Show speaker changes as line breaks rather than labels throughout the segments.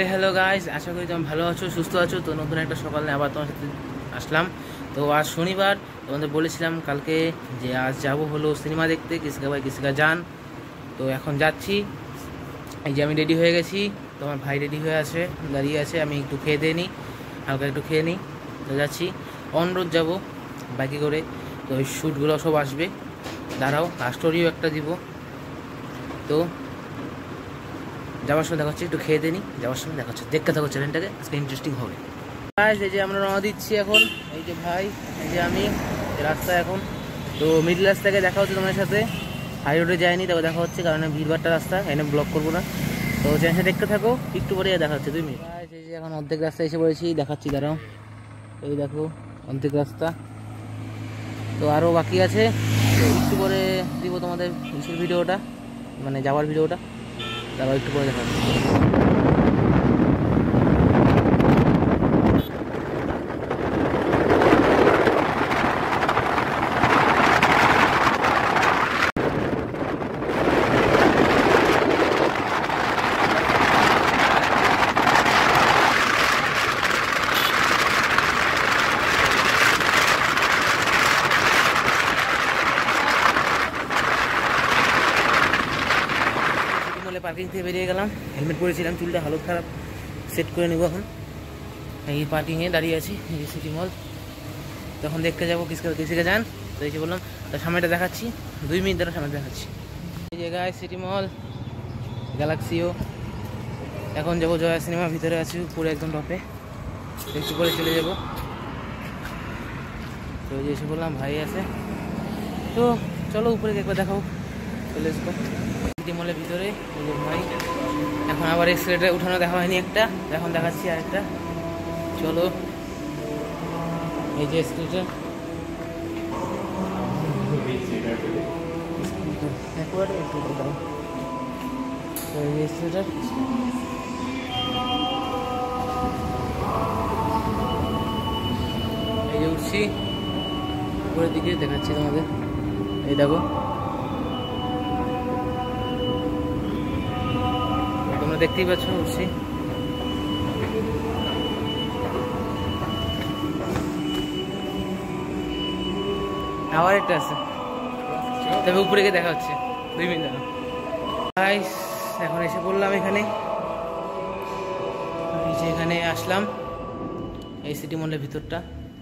Hello guys, আশা করি তুমি ভালো আছো, সুস্থ আছো। তো নতুন একটা সকালে আবার তোমার সাথে আসলাম। তো আজ শনিবার, তোমাদের বলেছিলাম কালকে যে আজ যাব হলো সিনেমা দেখতে, কিসকা ভাই কিসকা জান। তো এখন যাচ্ছি। এই যে আমি রেডি হয়ে গেছি, তোমার ভাই রেডি হয়ে আছে, দাঁড়িয়ে আছে। আমি একটু খেয়ে দিয়ে নিই, হালকা একটু খেয়ে নিই। তো যাচ্ছি, অন রোড যাবো বাইকে করে। তো ওই শ্যুটগুলো সব আসবে, দাঁড়াও, আর স্টোরিও একটা দিব। তো যাওয়ার সময় দেখা হচ্ছে, একটু খেয়ে দিয়ে নিই, যাওয়ার সময় দেখা হচ্ছে। দেখতে থাকো চ্যানেলটাকে, আজকে ইন্টারেস্টিং হবে। এই যে আমরা রওনা দিচ্ছি এখন। এই যে ভাই, এই যে আমি, রাস্তা এখন। তো মিডল রাস্তাকে দেখা হচ্ছে তোমার সাথে। হাই রোডে যায়নি, তবে দেখা হচ্ছে, কারণ ভিড়ভাড়টা রাস্তা, এনে ব্লক করবো না। তো চ্যানেলটা দেখতে থাকো, একটু পরে দেখা হচ্ছে 2 মিনিট। এই যে এখন অর্ধেক রাস্তা এসে পড়েছি, দেখাচ্ছি, দাঁড়াও। এই দেখো অর্ধেক রাস্তা, তো আরও বাকি আছে। তো একটু পরে দিব তোমাদের ইসের ভিডিওটা, মানে যাওয়ার ভিডিওটা। তারপর একটু পরে দেখা হচ্ছে। পার্কিং থেকে বেরিয়ে গেলাম, হেলমেট পরেছিলাম, চুলটা হালত খারাপ, সেট করে নেবো এখন। এই পার্কিংয়ে দাঁড়িয়ে আছি, এই সিটি মল। তখন দেখতে যাবো কিসকে যান। তো এই যে বললাম, তার সামনেটা দেখাচ্ছি, 2 মিনিট ধরে সামনে দেখাচ্ছি। এই জায়গায় সিটি মল, গ্যালাক্সিও। এখন যাবো জয়া সিনেমা, ভিতরে আছি, উপরে একদম টপে, একটু করে চলে যাবো। তো এই যে এসে বললাম ভাই আছে, তো চলো উপরে একবার দেখাবো, চলে আসবো সিটি মলের ভিতরে। ভাই এখন আবার এক্সেলেটার উঠানো দেখা হয়নি একটা, এখন দেখাচ্ছি আরেকটা, চলো। এই যে এক্সেলেটার, এই যে উঠছি উপরের দিকে, দেখাচ্ছি তোমাদের। এই দেখো, তোমরা দেখতেই পাচ্ছ, উঠছি। আবার একটা আছে, তবে উপরে গিয়ে দেখা হচ্ছে 2 মিনিট। এখন এসে পড়লাম এখানে, এখানে আসলাম, এই সিটি মলের ভিতরটা।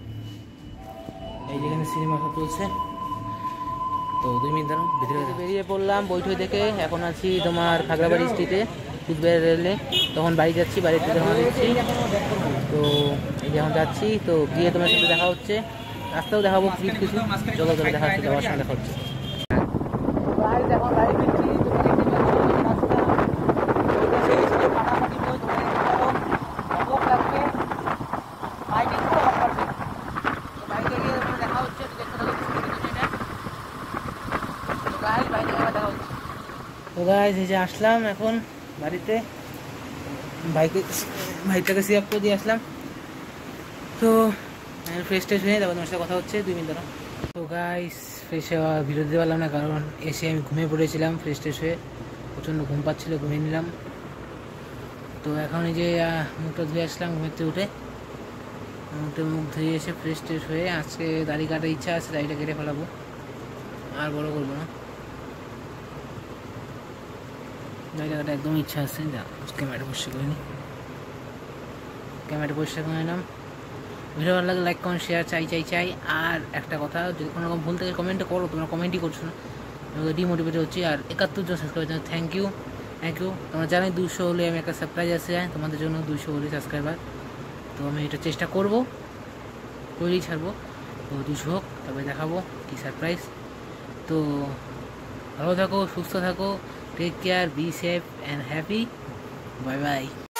এই যেখানে সিনেমা সব চলছে। তো 2 মিনিট ধরো, ভিতরে বেরিয়ে পড়লাম বৈঠক থেকে। এখন আছি তোমার খাগড়াবাড়ি স্ট্রিটে, কুচবিহার রেলে। তখন বাড়ি যাচ্ছি, বাড়িতে রওনা দিচ্ছি। তো এই যে এখন যাচ্ছি, তো গিয়ে তোমার সাথে দেখা হচ্ছে, রাস্তাও দেখাবো কিছু, চলো চলো দেখা হচ্ছে, যাওয়ার সময় দেখা হচ্ছে। তো গাইস, এই যে আসলাম এখন বাড়িতে, ভাইটাকে সিআপ করে দিয়ে আসলাম। তো ফ্রেশ ট্রেশ হয়ে তারপর তোমার সাথে কথা হচ্ছে, 2 মিনিট ধরো। তো গাইস, ফ্রেশ হওয়া ভিডিও দিতে পারলাম না, কারণ এসে আমি ঘুমিয়ে পড়েছিলাম। ফ্রেশ ট্রেশ হয়ে প্রচণ্ড ঘুম পাচ্ছিলো, ঘুমিয়ে নিলাম। তো এখন এই যে মুখটা ধুয়ে আসলাম ঘুমের থেকে উঠে, মুখ ধুয়ে এসে ফ্রেশ ট্রেশ হয়ে আজকে দাড়ি কাটার ইচ্ছা আছে, দাড়িটা কেটে ফেলাবো, আর বড় করবো না। দাড়িটা কাটা একদম ইচ্ছা আছে। যা ক্যামেরাটা পরিষ্কার করে নিই, ক্যামেরাটা পরিষ্কার করে নিলাম। ভিডিও ভালো লাগে লাইক কমেন্ট শেয়ার চাই। আর একটা কথা, যদি কোনো রকম ভুল থেকে কমেন্ট করো, তোমরা কমেন্টই করছো না, আমাকে ডিমোটিভেট হচ্ছে। আর 71 জন সাবস্ক্রাইবার জন্য থ্যাংক ইউ। তোমরা জানাই 200 হলে আমি একটা সারপ্রাইজ আছে তোমাদের জন্য, 200 হলে সাবস্ক্রাইবার। তো আমি এটা চেষ্টা করবো, করেই ছাড়বো। তো 200 হোক, তবে দেখাবো কি সারপ্রাইজ। তো ভালো থাকো, সুস্থ থাকো, take care, be safe and happy, bye by.